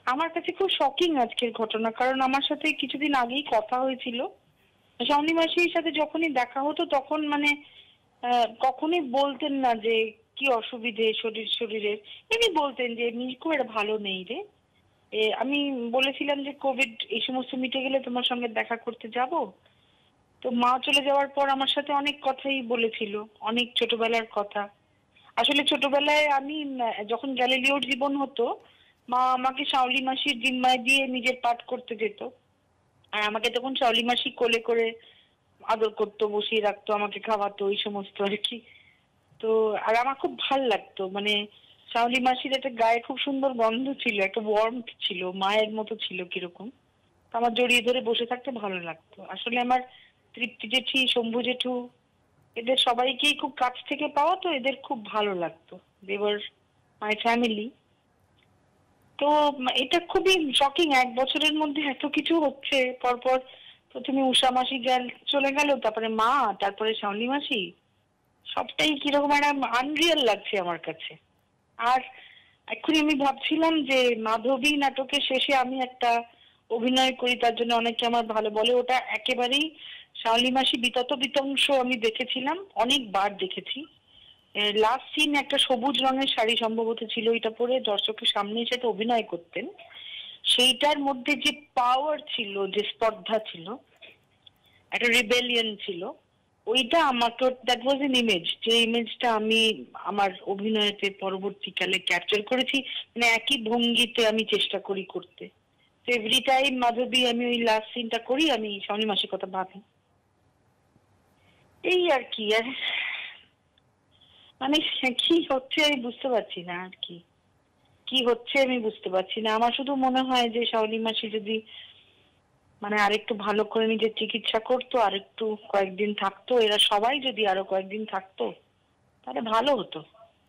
আমার কাছে খুব শকিং আজকের ঘটনা, কারণ আমার সাথে কিছুদিন আগেই কথা হয়েছিল। শাওনি মাসির সাথে যখনই দেখা হতো তখন মানে কখনোই বলতেন না যে কি অসুবিধে শরীরের। এমনি বলতেন যে খুব একটা ভালো নেই রে। আমি বলেছিলাম যে কোভিড এই সমস্ত মিটে গেলে তোমার সঙ্গে দেখা করতে যাব। তো মা চলে যাওয়ার পর আমার সাথে অনেক কথাই বলেছিল, অনেক ছোটবেলার কথা। আসলে ছোটবেলায় আমি যখন গ্যালিলিওর জীবন হতো, মা আমাকে শাওলি মাসির জিম্মায় দিয়ে নিজের পাঠ করতে যেত। আর আমাকে তখন শাওলি মাসি কোলে করে আদর করতো, বসিয়ে রাখতো, আমাকে খাওয়াতো, ওই সমস্ত আর কি। তো আর আমার খুব ভাল লাগতো, মানে শাওলি মাসির একটা গায়ে খুব সুন্দর গন্ধ ছিল, একটা ওয়ার্মথ ছিল, মায়ের মতো ছিল কিরকম। আমার জড়িয়ে ধরে বসে থাকতে ভালো লাগতো। আসলে আমার তৃপ্তি জেঠি, শম্ভু জেঠু, এদের সবাইকেই খুব কাছ থেকে পাওয়া, তো এদের খুব ভালো লাগতো। দেওয়ার মাই ফ্যামিলি। তো এটা খুবই শকিং, 1 বছরের মধ্যে এত কিছু হচ্ছে পরপর। প্রথমে উষা মাসি চলে গেল, তারপরে মা, তারপরে শাওনি মাসি। সবটাই কিরকম একটা আনরিয়াল লাগছে আমার কাছে। আর এক্ষুনি আমি ভাবছিলাম যে মাধবী নাটকের শেষে আমি একটা অভিনয় করি, তার জন্য অনেকে আমার ভালো বলে। ওটা একেবারেই শাওলি মাসি বিতত বিতংশ আমি দেখেছিলাম, অনেকবার দেখেছি। লাস্ট সিন একটা সবুজ রঙের শাড়ি সম্ভবত ছিল, এটা পরে দর্শকের সামনে এসে তো অভিনয় করতেন। সেইটার মধ্যে যে পাওয়ার ছিল, যে স্পর্ধা ছিল, একটা রিবেলিয়ন ছিল, ওইটা আমাকে, দ্যাট ওয়াজ এন ইমেজ, যে ইমেজটা আমি আমার অভিনয়তে পরবর্তীকালে ক্যাপচার করেছি। মানে একই ভঙ্গিতে আমি চেষ্টা করি করতে। তো এভরি টাইম মাধবী আমি ওই লাস্ট সিনটা করি, আমি শাওনি মাসির কথা ভাবি। এই আর কি। আর মানে কি হচ্ছে আমি বুঝতে পারছি না, আর কি কি হচ্ছে আমি বুঝতে পারছি না। আমার শুধু মনে হয় যে শাওনি মাসি যদি মানে আরেকটু ভালো করে নিজের চিকিৎসা করতো, আরেকটু কয়েকদিন থাকতো, এরা সবাই যদি আরো কয়েকদিন থাকতো তাহলে ভালো হতো।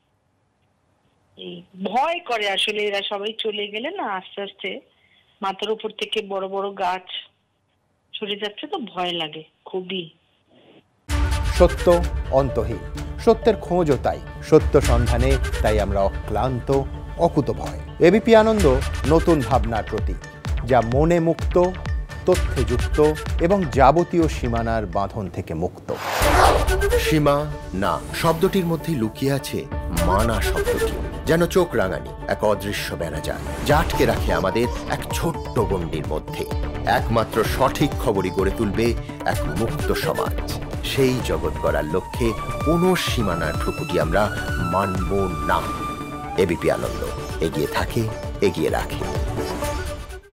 এই ভয় করে আসলে, এরা সবাই চলে গেলে না আস্তে আস্তে মাথার উপর থেকে বড় বড় গাছ সরে যাচ্ছে, তো ভয় লাগে খুবই। সত্য অন্তহীন, সত্যের খোঁজও তাই, সত্য সন্ধানে তাই আমরা অক্লান্ত, অকুতভয়। এবিপি আনন্দ নতুন ভাবনার প্রতীক, যা মনে মুক্ত, তথ্যে যুক্ত এবং যাবতীয় সীমানার বাঁধন থেকে মুক্ত। সীমা না শব্দটির মধ্যে লুকিয়ে আছে মানা শব্দটি, যেন চোখ রাঙানি এক অদৃশ্য বেড়াজাল, যা আটকে রাখে আমাদের এক ছোট্ট গণ্ডির মধ্যে। একমাত্র সঠিক খবরই গড়ে তুলবে এক মুক্ত সমাজ। সেই জগৎ গড়ার লক্ষ্যে কোনো সীমানার ঠুকুটি আমরা মানব না। এবিপি আনন্দ এগিয়ে থাকে, এগিয়ে রাখে।